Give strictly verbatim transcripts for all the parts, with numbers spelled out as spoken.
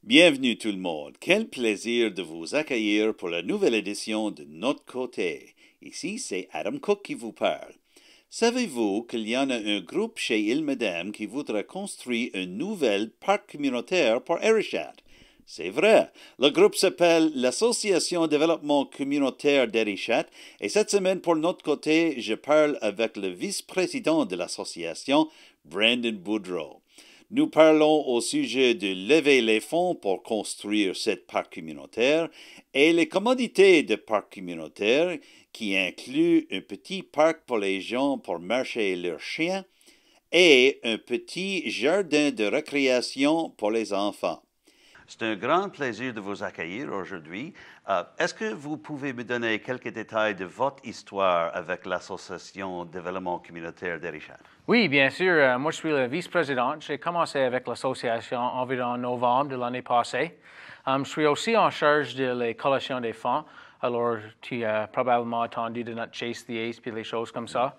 Bienvenue tout le monde. Quel plaisir de vous accueillir pour la nouvelle édition de Notre Côté. Ici, c'est Adam Cooke qui vous parle. Savez-vous qu'il y en a un groupe chez Île-Madame qui voudrait construire un nouvel parc communautaire pour Arichat? C'est vrai. Le groupe s'appelle l'Association Developpement Communautaire d'Arichat et cette semaine, pour notre côté, je parle avec le vice-président de l'association, Boudreau. Nous parlons au sujet de lever les fonds pour construire cette parc communautaire et les commodités de parc communautaire qui incluent un petit parc pour les gens pour marcher leurs chiens et un petit jardin de récréation pour les enfants. C'est un grand plaisir de vous accueillir aujourd'hui. Euh, est-ce que vous pouvez me donner quelques détails de votre histoire avec l'Association Développement Communautaire d'Arichat? Oui, bien sûr. Euh, moi, je suis le vice-président. J'ai commencé avec l'association environ en novembre de l'année passée. Um, je suis aussi en charge de la collection des fonds. Alors, tu as probablement entendu de notre Chase the Ace et les choses comme ça.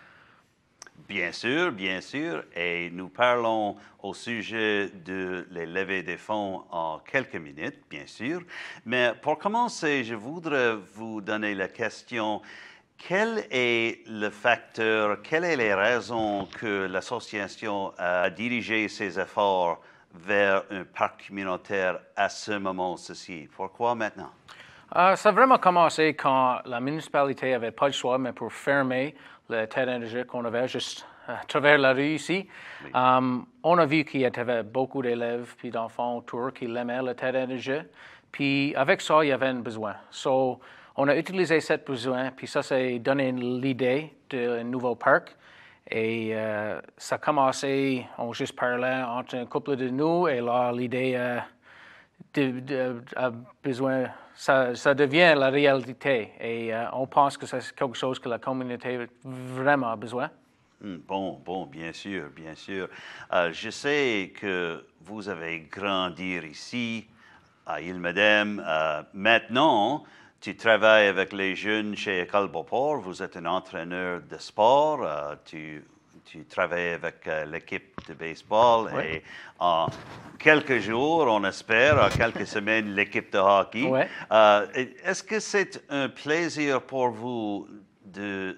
Bien sûr, bien sûr. Et nous parlons au sujet de les levées des fonds en quelques minutes, bien sûr. Mais pour commencer, je voudrais vous donner la question. Quel est le facteur, quelles sont les raisons que l'association a dirigé ses efforts vers un parc communautaire à ce moment-ci? Pourquoi maintenant? Uh, ça a vraiment commencé quand la municipalité n'avait pas le choix, mais pour fermer le terrain de jeu qu'on avait juste à travers la rue ici. Oui. Um, on a vu qu'il y avait beaucoup d'élèves et d'enfants autour qui aimaient le terrain de jeu. Puis avec ça, il y avait un besoin. So, on a utilisé ce besoin, puis ça, s'est donné l'idée d'un nouveau parc. Et euh, ça a commencé, on juste parlait entre un couple de nous, et là, l'idée euh, de, de, a besoin, ça, ça devient la réalité. Et euh, on pense que c'est quelque chose que la communauté a vraiment besoin. Bon, bon, bien sûr, bien sûr. Euh, je sais que vous avez grandi ici, à Île-Madame. Euh, maintenant, tu travailles avec les jeunes chez École Beau-Port. Vous êtes un entraîneur de sport. Euh, tu, tu travailles avec euh, l'équipe de baseball. Oui. Et en quelques jours, on espère, en quelques semaines, l'équipe de hockey. Oui. Euh, est-ce que c'est un plaisir pour vous de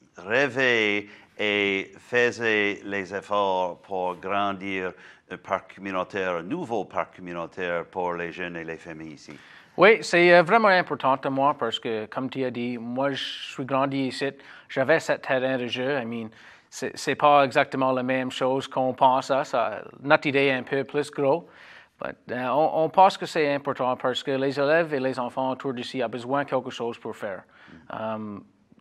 rêver et faisait les efforts pour grandir un parc communautaire, un nouveau parc communautaire pour les jeunes et les familles ici? Oui, c'est vraiment important pour moi parce que, comme tu as dit, moi, je suis grandi ici, j'avais ce terrain de jeu. I mean, c'est, c'est pas exactement la même chose qu'on pense à ça. Notre idée est un peu plus gros. But, uh, on, on pense que c'est important parce que les élèves et les enfants autour d'ici ont besoin de quelque chose pour faire. Um,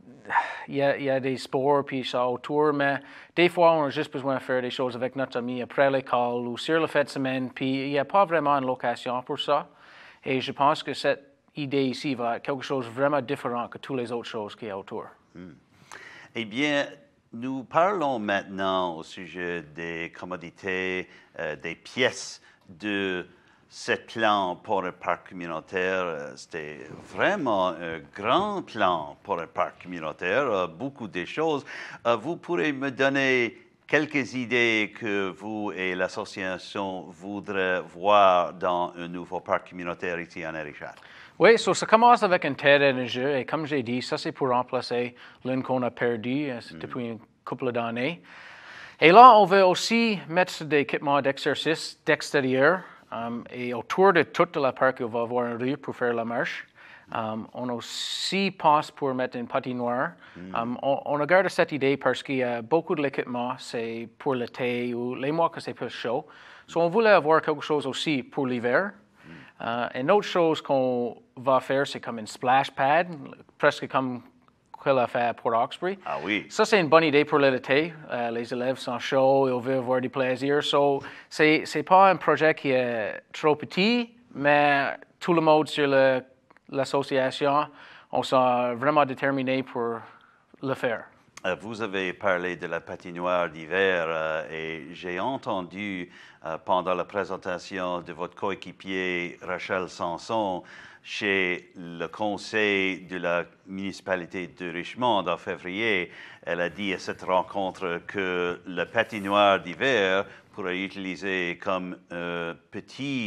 Il y, a, il y a des sports puis ça autour, mais des fois, on a juste besoin de faire des choses avec notre ami après l'école ou sur le fin de semaine, puis il n'y a pas vraiment une location pour ça. Et je pense que cette idée ici va être quelque chose de vraiment différent que toutes les autres choses qu'il y a autour. Hmm. Eh bien, nous parlons maintenant au sujet des commodités, euh, des pièces de ce plan pour un parc communautaire. C'était vraiment un grand plan pour un parc communautaire, beaucoup de choses. Vous pourrez me donner quelques idées que vous et l'association voudraient voir dans un nouveau parc communautaire ici en Arichat? Oui, so ça commence avec un terrain de jeu et comme j'ai dit, ça c'est pour remplacer l'une qu'on a perdu mm. depuis une couple d'années. Et là, on veut aussi mettre des équipements d'exercice d'extérieur. Um, et autour de toute la parc, on va avoir une rue pour faire la marche. Um, on aussi pense pour mettre une patinoire. Mm. Um, on, on a gardé cette idée parce qu'il y a beaucoup de l'équipement, c'est pour l'été ou les mois que c'est plus chaud. So on voulait avoir quelque chose aussi pour l'hiver. Mm. Uh, une autre chose qu'on va faire, c'est comme une splash pad, presque comme qu'elle a fait pour Hawkesbury. Ah oui. Ça, c'est une bonne idée pour l'été. Uh, les élèves sont chauds, ils veulent avoir du plaisir. So, c'est, c'est pas un projet qui est trop petit, mais tout le monde sur le, l'association, on s'est vraiment déterminé pour le faire. Vous avez parlé de la patinoire d'hiver euh, et j'ai entendu euh, pendant la présentation de votre coéquipier Rachel Sanson chez le conseil de la municipalité de Richmond en février, elle a dit à cette rencontre que la patinoire d'hiver pourrait être utilisée comme un petit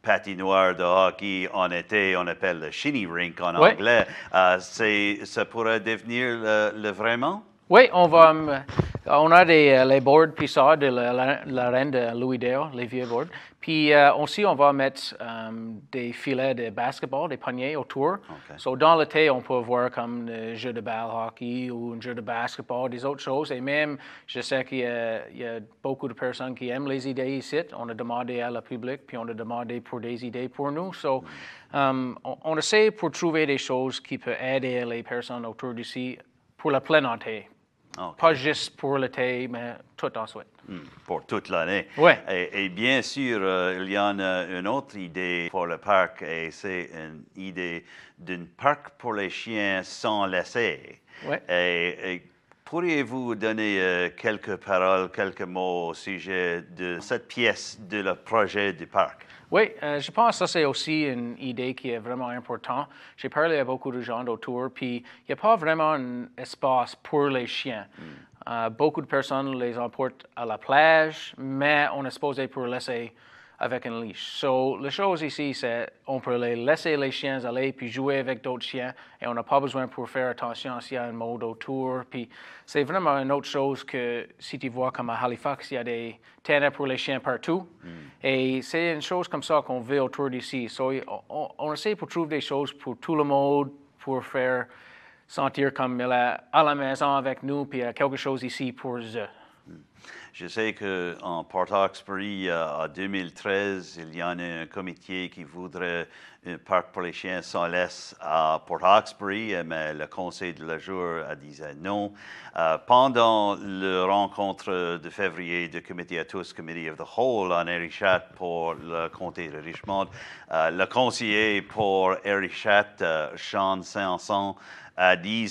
patinoire de hockey en été, on appelle le shinny rink en Oui. anglais. Euh, c'est, ça pourrait devenir le, le vraiment? Oui, on va. um, on a des, les boards puis ça de la, la, la reine de Louis-Dale, les vieux boards. Puis euh, aussi, on va mettre um, des filets de basketball, des paniers autour. Okay. So, dans l'été, on peut voir comme un jeu de balle hockey ou un jeu de basketball, des autres choses. Et même, je sais qu'il y a, il y a beaucoup de personnes qui aiment les idées ici. On a demandé à la public, puis on a demandé pour des idées pour nous. So, um, on, on essaie pour trouver des choses qui peuvent aider les personnes autour d'ici pour la pleine été. Okay. Pas juste pour l'été, mais tout ensuite. Mm, pour toute l'année. Ouais. Et, et bien sûr, euh, il y en a une autre idée pour le parc, et c'est une idée d'un parc pour les chiens sans laisser. Ouais. Et, et pourriez-vous donner euh, quelques paroles, quelques mots au sujet de cette pièce de le projet du parc? Oui, euh, je pense que ça, c'est aussi une idée qui est vraiment importante. J'ai parlé à beaucoup de gens autour, puis il n'y a pas vraiment un espace pour les chiens. Mm. Euh, beaucoup de personnes les emportent à la plage, mais on est supposé pour laisser avec une leash. So, la chose ici, c'est on peut les laisser les chiens aller puis jouer avec d'autres chiens et on n'a pas besoin pour faire attention s'il y a un mode autour. Puis c'est vraiment une autre chose que si tu vois comme à Halifax, il y a des terrains pour les chiens partout. Mm. Et c'est une chose comme ça qu'on veut autour d'ici. So, on, on essaie pour trouver des choses pour tout le monde, pour faire sentir comme il est à la maison avec nous, puis il y a quelque chose ici pour eux. Je sais qu'en Port Hawkesbury, en deux mille treize, il y en a un comité qui voudrait un parc pour les chiens sans laisse à Port Hawkesbury, mais le conseil de la jour a dit non. Euh, pendant la rencontre de février du comité à tous, Committee of the Whole en Arichat pour le comté de Richmond, euh, le conseiller pour Arichat, euh, Sean Sanson, a dit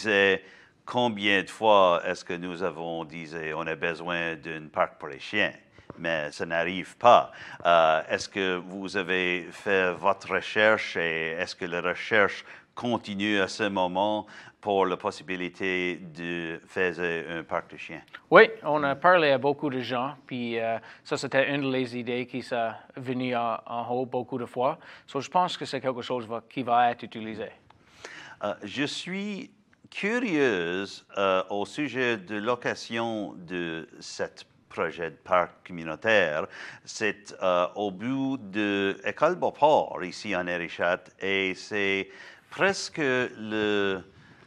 combien de fois est-ce que nous avons dit on a besoin d'un parc pour les chiens, mais ça n'arrive pas. Euh, est-ce que vous avez fait votre recherche et est-ce que la recherche continue à ce moment pour la possibilité de faire un parc de chiens? Oui, on a parlé à beaucoup de gens, puis euh, ça c'était une des idées qui s'est venue en, en haut beaucoup de fois. So, je pense que c'est quelque chose va, qui va être utilisé. Euh, je suis curieuse euh, au sujet de location de ce projet de parc communautaire. C'est euh, au bout de l'école Beau-Port, ici en Arichat, et c'est presque la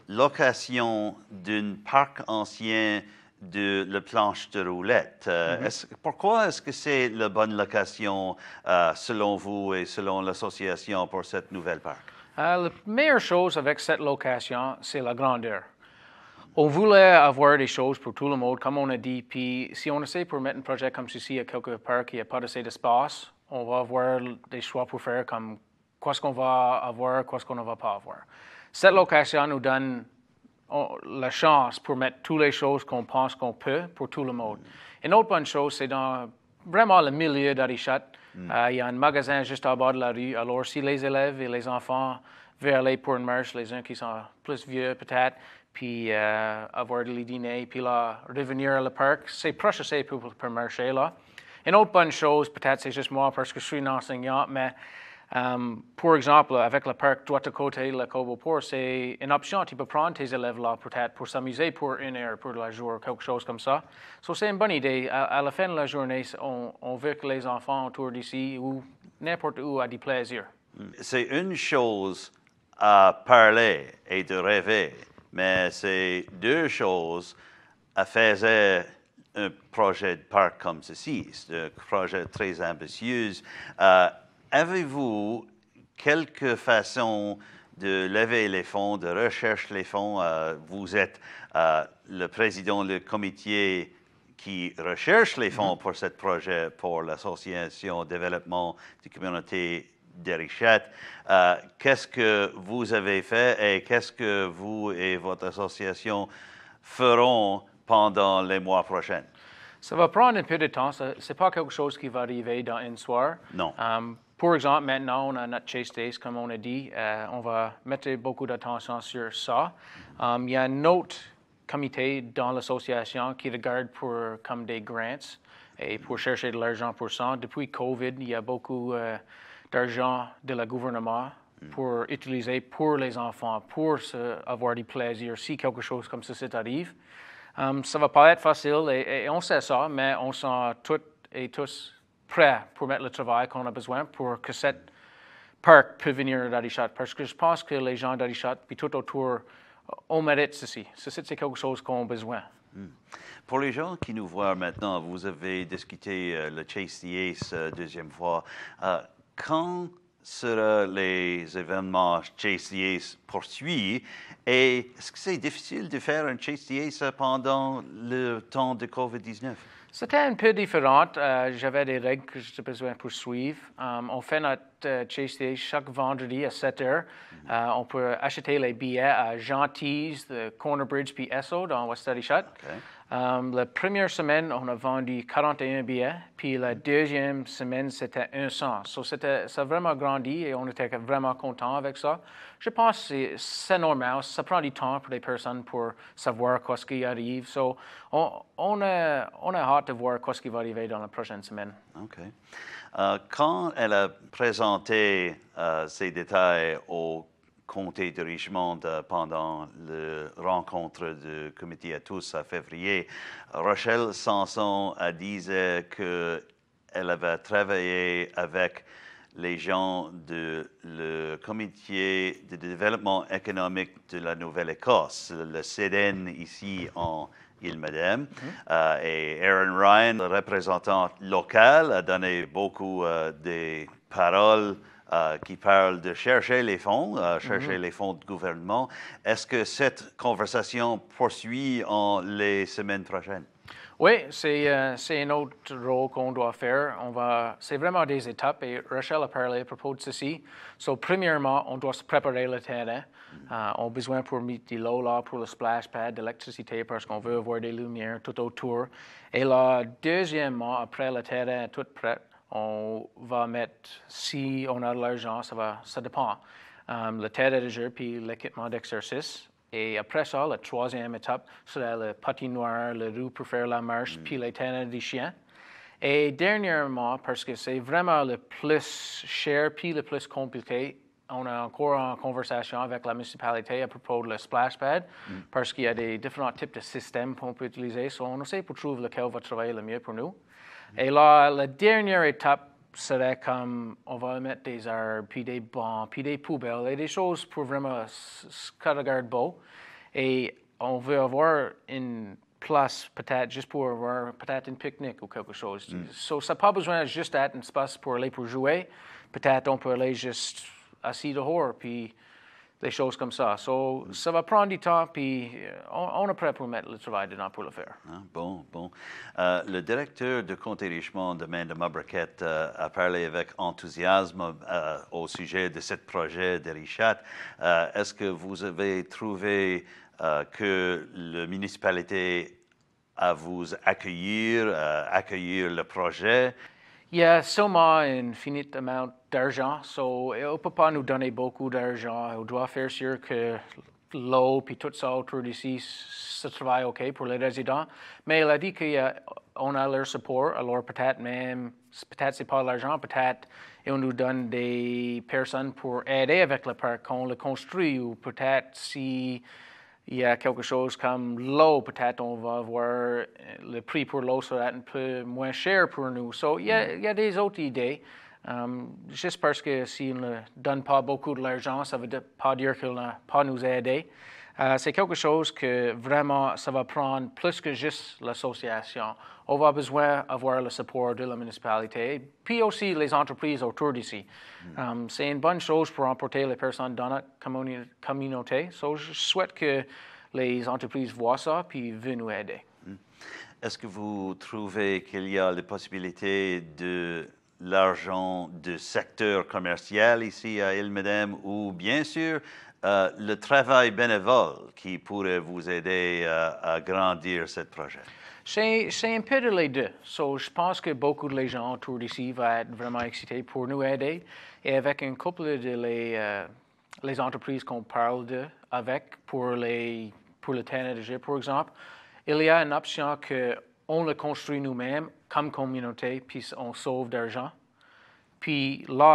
location d'un parc ancien de la planche de roulette. Euh, mm-hmm. est-ce, pourquoi est-ce que c'est la bonne location euh, selon vous et selon l'association pour cette nouvelle parc? Uh, la meilleure chose avec cette location, c'est la grandeur. On voulait avoir des choses pour tout le monde, comme on a dit, puis si on essaie pour mettre un projet comme ceci à quelque part qui n'a pas assez d'espace, on va avoir des choix pour faire comme quoi ce qu'on va avoir, quoi ce qu'on ne va pas avoir. Cette location nous donne on, la chance pour mettre toutes les choses qu'on pense qu'on peut pour tout le monde. Une autre bonne chose, c'est dans vraiment le milieu d'Arichat. Mm. Uh, il y a un magasin juste à bas de la rue. Alors, si les élèves et les enfants veulent aller pour une marche, les uns qui sont plus vieux peut-être, puis euh, avoir des dîners, puis là, revenir à le parc, c'est proche assez pour, pour marcher là. Une autre bonne chose, peut-être c'est juste moi parce que je suis un enseignant, mais um, pour exemple, avec le parc droit à côté, le Beau-Port, c'est une option. Tu peux prendre tes élèves là peut-être pour s'amuser pour une heure, pour la journée, quelque chose comme ça. So, c'est une bonne idée. À, à la fin de la journée, on, on veut que les enfants autour d'ici ou n'importe où aient du plaisir. C'est une chose à parler et de rêver, mais c'est deux choses à faire un projet de parc comme ceci. C'est un projet très ambitieux. Euh, Avez-vous quelques façons de lever les fonds, de rechercher les fonds? Euh, vous êtes euh, le président du comité qui recherche les fonds mm-hmm. pour ce projet pour l'association développement des communautés d'Arichat. Euh, qu'est-ce que vous avez fait et qu'est-ce que vous et votre association feront pendant les mois prochains? Ça va prendre un peu de temps. Ce n'est pas quelque chose qui va arriver dans un soir. Non. Um, pour exemple, maintenant, on a notre Chase Days, comme on a dit. Euh, on va mettre beaucoup d'attention sur ça. Um, il y a un autre comité dans l'association qui regarde pour comme des grants et pour chercher de l'argent pour ça. Depuis COVID, il y a beaucoup euh, d'argent de la gouvernement mm. pour utiliser pour les enfants, pour se, avoir du plaisir si quelque chose comme ceci arrive. Um, ça ne va pas être facile et, et on sait ça, mais on sent toutes et tous prêts pour mettre le travail qu'on a besoin pour que cette parc puisse venir d'Arichat. Parce que je pense que les gens d'Arichat, puis tout autour, on mérite ceci. Ceci, c'est quelque chose qu'on a besoin. Mm. Pour les gens qui nous voient maintenant, vous avez discuté euh, le Chase the Ace euh, deuxième fois. Euh, quand seront les événements Chase the Ace poursuivis et est-ce que c'est difficile de faire un Chase the Ace pendant le temps de covid dix-neuf? C'était un peu différent. Euh, j'avais des règles que j'avais besoin de poursuivre. Um, on fait notre uh, Chase the Ace chaque vendredi à sept heures. Mm-hmm. uh, on peut acheter les billets à Gentilles, de Corner Bridge puis Esso dans West Arichat. Okay. Um, la première semaine, on a vendu quarante et un billets, puis la deuxième semaine, c'était cent. So c'était, ça a vraiment grandi et on était vraiment contents avec ça. Je pense que c'est normal, ça prend du temps pour les personnes pour savoir quoi ce qui arrive. So on, on, a, on a hâte de voir quoi ce qui va arriver dans la prochaine semaine. OK. Uh, quand elle a présenté uh, ces détails au comté de Richmond uh, pendant la rencontre du comité à tous en février, Rochelle Sanson a dit qu'elle avait travaillé avec les gens du comité de développement économique de la Nouvelle-Écosse, le C D N ici en Île-Madame. Mm-hmm. uh, et Aaron Ryan, le représentant local, a donné beaucoup uh, de paroles Uh, qui parle de chercher les fonds, uh, chercher mm-hmm. les fonds de gouvernement. Est-ce que cette conversation poursuit en les semaines prochaines? Oui, c'est, euh, c'est un autre rôle qu'on doit faire. On va, c'est vraiment des étapes et Rachel a parlé à propos de ceci. So, premièrement, on doit se préparer le terrain. Mm-hmm. Uh, on a besoin pour mettre de l'eau là pour le splash pad, d'électricité parce qu'on veut avoir des lumières tout autour. Et là, deuxièmement, après le terrain est tout prêt, on va mettre, si on a de l'argent, ça, va, ça dépend, um, le terrain de jeu puis l'équipement d'exercice. Et après ça, la troisième étape sera le patinoire, le roue pour faire la marche, mm. puis les terrains des chiens. Et dernièrement, parce que c'est vraiment le plus cher puis le plus compliqué, on est encore en conversation avec la municipalité à propos de le splash pad, mm. parce qu'il y a des différents types de systèmes qu'on peut utiliser. So on essaie pour trouver lequel va travailler le mieux pour nous. Et là, la dernière étape serait comme on va mettre des arbres, puis des bancs, puis des poubelles, et des choses pour vraiment se regarder beau. Et on veut avoir une place peut-être juste pour avoir peut-être un pique-nique ou quelque chose. Mm. So, ça n'a pas besoin juste d'être un espace pour aller pour jouer. Peut-être on peut aller juste assis dehors, puis des choses comme ça. So, mm. ça va prendre du temps, puis on, on est prêt pour mettre le travail dedans pour le faire. Ah, bon, bon. Euh, le directeur de Comté Richmond, Amanda Mubraket, euh, a parlé avec enthousiasme euh, au sujet de ce projet d'Arichat. Euh, est-ce que vous avez trouvé euh, que la municipalité a vous accueillir, euh, accueillir le projet? Il y a seulement un finit amount d'argent, so on ne peut pas nous donner beaucoup d'argent. On doit faire sûr que l'eau et tout ça autour d'ici se travaille OK pour les résidents. Mais il a dit qu'on a, a leur support, alors peut-être même, peut-être c'est pas l'argent, peut-être ils nous donnent des personnes pour aider avec le parc, qu'on le construit, ou peut-être si il y a quelque chose comme l'eau, peut-être on va avoir le prix pour l'eau sera un peu moins cher pour nous. So, il y a, il y a des autres idées. Um, juste parce que si on ne donne pas beaucoup de l'argent, ça ne veut pas dire qu'il n'a pas nous aider. Uh, c'est quelque chose que vraiment, ça va prendre plus que juste l'association. On va besoin d'avoir le support de la municipalité, puis aussi les entreprises autour d'ici. Mm. Um, c'est une bonne chose pour emporter les personnes dans notre communi- communauté. So, je souhaite que les entreprises voient ça, puis viennent nous aider. Mm. Est-ce que vous trouvez qu'il y a la possibilité de l'argent du secteur commercial ici à Île-Madame ou bien sûr euh, le travail bénévole qui pourrait vous aider euh, à grandir ce projet? C'est, c'est un peu de les deux. So, je pense que beaucoup de gens autour d'ici vont être vraiment excités pour nous aider. Et avec un couple de les, euh, les entreprises qu'on parle de, avec pour, les, pour le terrain de jeu, par exemple, il y a une option qu'on le construit nous-mêmes comme communauté, puis on sauve d'argent. Puis là,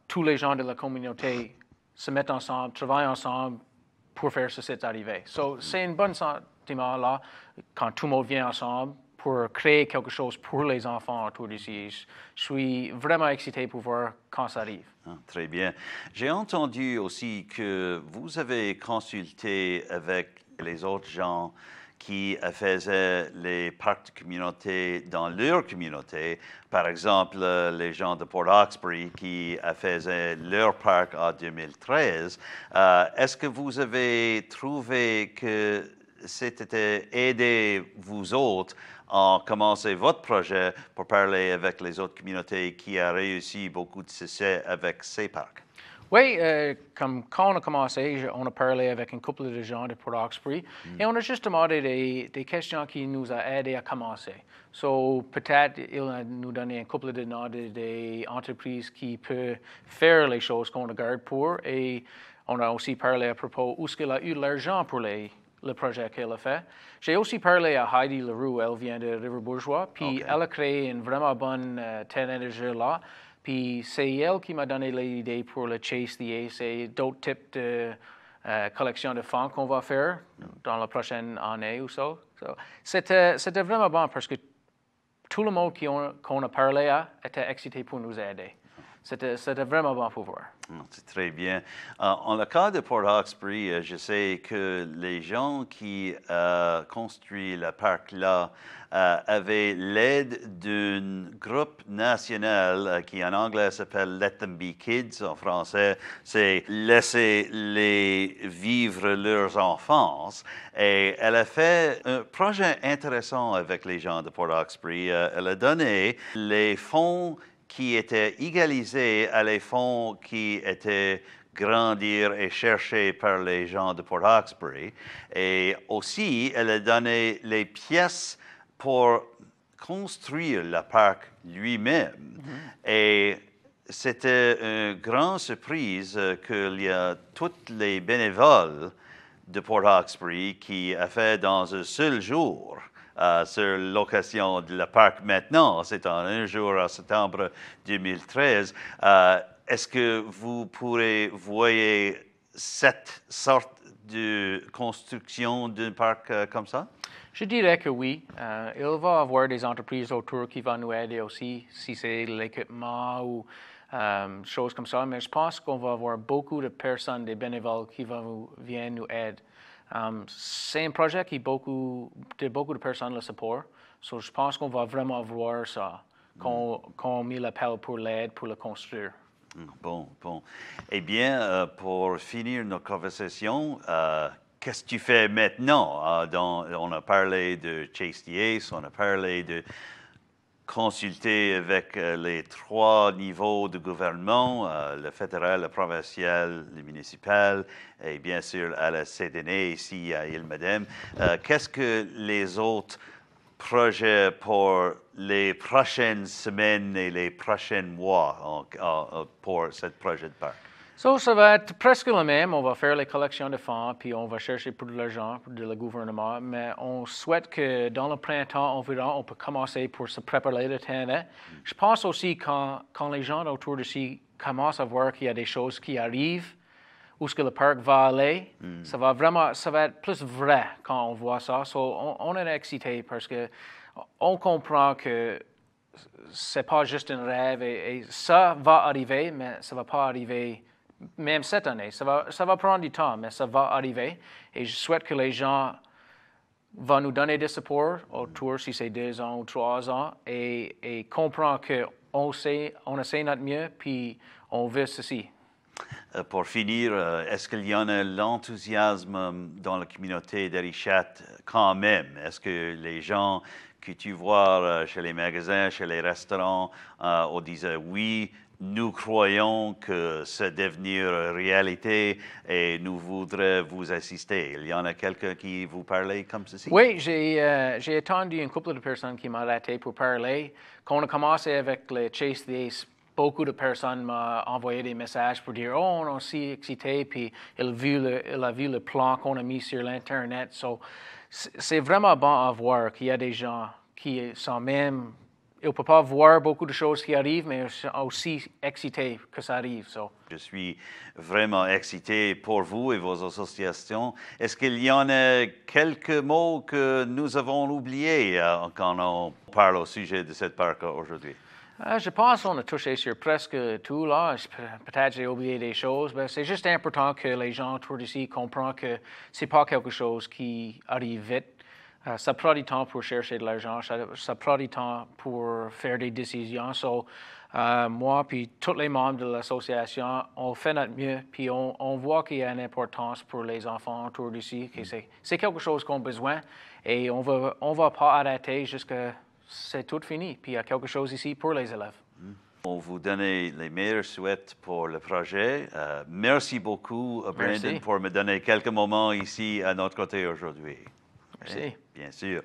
tous les gens de la communauté se mettent ensemble, travaillent ensemble pour faire ce site arriver. So, c'est un bon sentiment là, quand tout le monde vient ensemble pour créer quelque chose pour les enfants autour d'ici. Je, je suis vraiment excité pour voir quand ça arrive. Ah, très bien. J'ai entendu aussi que vous avez consulté avec les autres gens qui faisaient les parcs de communauté dans leur communauté. Par exemple, les gens de Port Hawkesbury qui faisaient leur parc en deux mille treize. Euh, est-ce que vous avez trouvé que c'était aider vous autres à commencer votre projet pour parler avec les autres communautés qui a réussi beaucoup de succès avec ces parcs? Oui, euh, comme quand on a commencé, on a parlé avec un couple de gens de Port Hawkesbury mm. et on a juste demandé des, des questions qui nous ont aidés à commencer. So, peut-être il a nous donné un couple de noms de, des entreprises qui peuvent faire les choses qu'on regarde pour, et on a aussi parlé à propos où est-ce qu'elle a eu l'argent pour les, le projet qu'elle a fait. J'ai aussi parlé à Heidi Leroux, elle vient de River-Bourgeois, puis okay. elle a créé une vraiment bonne euh, terre là. Puis c'est elle qui m'a donné l'idée pour le Chase the Ace et d'autres types de euh, collections de fonds qu'on va faire dans la prochaine année ou so. so c'était, c'était vraiment bon parce que tout le monde qu'on a parlé à était excité pour nous aider. C'était, c'était vraiment bon pour voir. C'est très bien. Euh, en le cas de Port Hawkesbury, euh, je sais que les gens qui ont euh, construit le parc-là euh, avaient l'aide d'un groupe national euh, qui en anglais s'appelle Let Them Be Kids, en français, c'est laisser les vivre leurs enfances. Et elle a fait un projet intéressant avec les gens de Port Hawkesbury. Euh, elle a donné les fonds qui étaient égalisés à les fonds qui étaient grandir et cherchés par les gens de Port Hawkesbury. Et aussi, elle a donné les pièces pour construire le parc lui-même. Mm-hmm. Et c'était une grande surprise qu'il y a tous les bénévoles de Port Hawkesbury qui a fait dans un seul jour Uh, sur l'occasion de la parc maintenant, c'est en un jour en septembre deux mille treize. Uh, est-ce que vous pourrez voir cette sorte de construction d'un parc uh, comme ça? Je dirais que oui. Uh, il va y avoir des entreprises autour qui vont nous aider aussi, si c'est l'équipement ou um, choses comme ça. Mais je pense qu'on va avoir beaucoup de personnes, des bénévoles qui vont venir nous aider. Um, c'est un projet qui beaucoup de beaucoup de personnes le supportent. So, je pense qu'on va vraiment voir ça quand, mm. quand on met l'appel pour l'aide pour le construire. Bon, bon. Eh bien, euh, pour finir notre conversation, euh, qu'est-ce que tu fais maintenant? Euh, dans, on a parlé de Chase the Ace, on a parlé de consulter avec euh, les trois niveaux de gouvernement, euh, le fédéral, le provincial, le municipal, et bien sûr à la C D N A ici à Île-Madame. Euh, qu'est-ce que les autres projets pour les prochaines semaines et les prochains mois en, en, pour ce projet de parc? So, ça va être presque le même. On va faire les collections de fonds, puis on va chercher pour de l'argent pour le gouvernement. Mais on souhaite que dans le printemps environ, on peut commencer pour se préparer le terrain. Mm. Je pense aussi quand, quand les gens autour d'ici commencent à voir qu'il y a des choses qui arrivent, où est-ce que le parc va aller, mm. ça va vraiment, ça va être plus vrai quand on voit ça. So, on, on est excité parce que on comprend que c'est pas juste un rêve et, et ça va arriver, mais ça va pas arriver. Même cette année, ça va, ça va prendre du temps, mais ça va arriver. Et je souhaite que les gens vont nous donner du support autour, si c'est deux ans ou trois ans, et, et comprendre qu'on sait, on essaie notre mieux, puis on veut ceci. Euh, pour finir, euh, est-ce qu'il y en a l'enthousiasme dans la communauté d'Arichat quand même? Est-ce que les gens que tu vois euh, chez les magasins, chez les restaurants, euh, on disait oui, nous croyons que c'est devenir réalité et nous voudrions vous assister. Il y en a quelqu'un qui vous parlait comme ceci? Oui, j'ai, euh, j'ai attendu une couple de personnes qui m'ont arrêté pour parler. Quand on a commencé avec le Chase the Ace, beaucoup de personnes m'ont envoyé des messages pour dire « Oh, on est aussi excité », puis il a vu le, il a vu le plan qu'on a mis sur l'Internet. So, c'est vraiment bon à voir qu'il y a des gens qui sont même... il ne peut pas voir beaucoup de choses qui arrivent, mais aussi excité que ça arrive. So. Je suis vraiment excité pour vous et vos associations. Est-ce qu'il y en a quelques mots que nous avons oubliés euh, quand on parle au sujet de cette parc aujourd'hui? Euh, je pense qu'on a touché sur presque tout là. Peut-être j'ai oublié des choses, mais c'est juste important que les gens autour d'ici comprennent que ce n'est pas quelque chose qui arrive vite. Uh, ça prend du temps pour chercher de l'argent, ça, ça prend du temps pour faire des décisions. So, uh, moi puis tous les membres de l'association, on fait notre mieux, puis on, on voit qu'il y a une importance pour les enfants autour d'ici, que c'est, c'est quelque chose qu'on a besoin, et on va, on va pas arrêter jusqu'à c'est tout fini, puis il y a quelque chose ici pour les élèves. On vous donne les meilleurs souhaits pour le projet. Uh, merci beaucoup, Brandon, merci. pour me donner quelques moments ici à notre côté aujourd'hui. Merci. Bien sûr.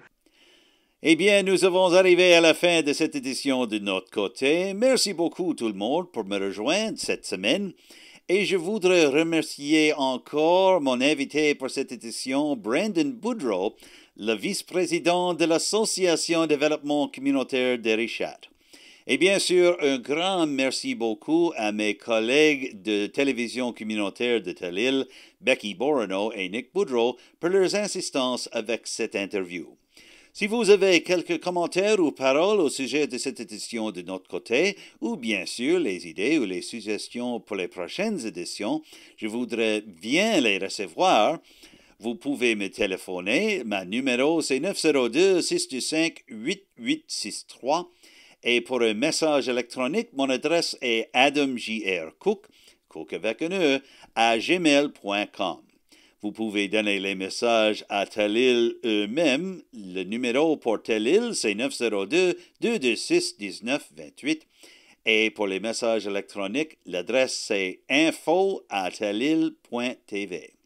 Eh bien, nous avons arrivé à la fin de cette édition de Notre Côté. Merci beaucoup tout le monde pour me rejoindre cette semaine. Et je voudrais remercier encore mon invité pour cette édition, Brandon Boudreau, le vice-président de l'Association Développement Communautaire d'Arichat. Et bien sûr, un grand merci beaucoup à mes collègues de Télévision Communautaire de Telile, Becky, Bourinot et Nick Boudreau, pour leurs insistances avec cette interview. Si vous avez quelques commentaires ou paroles au sujet de cette édition de Notre Côté, ou bien sûr les idées ou les suggestions pour les prochaines éditions, je voudrais bien les recevoir. Vous pouvez me téléphoner. Ma numéro, c'est neuf zéro deux, six deux cinq, huit huit six trois. Et pour un message électronique, mon adresse est adamjrcooke, Cooke avec un E, à gmail point com. Vous pouvez donner les messages à Telile eux-mêmes. Le numéro pour Telile, c'est neuf zéro deux, deux deux six, un neuf deux huit. Et pour les messages électroniques, l'adresse, c'est info à telile point t v.